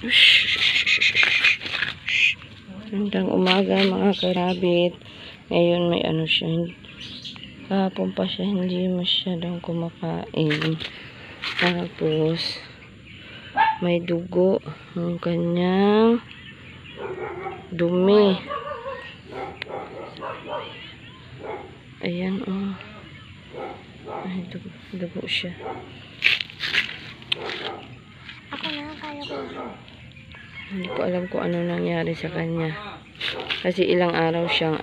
Magandang umaga mga karabit. Ngayon may ano siya. Kahapon pa siya hindi masyadong kumakain. Tapos may dugo ang kanyang dumi. Ayan oh. Ay, dugo siya. Ako na, kaya ko. Hindi ko alam kung ano nangyari sa kanya. Kasi ilang araw siyang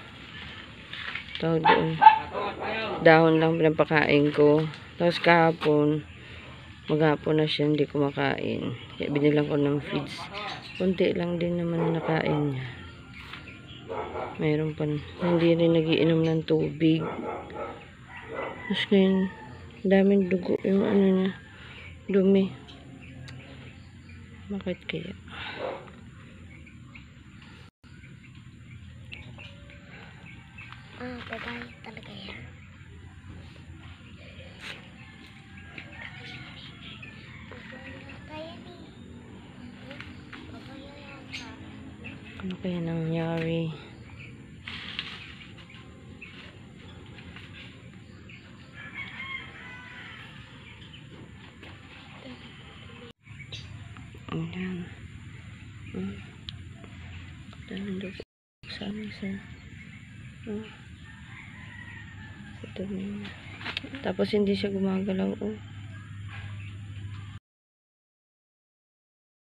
tawag doon. Dahon lang pinapakain ko. Tapos kahapon, maghapon na siya hindi kumakain. Kaya binilang ko ng feeds. Kunti lang din naman na nakain niya. Mayroon pa. Hindi rin nagiinom ng tubig. Tapos ngayon, daming dugo yung niya. Dumi. Bakit kaya? Babae talaga yan. Ano kaya nangyari? Ayan. Daming dugo. Saan isa? Ito na. Tapos hindi siya gumagalaw.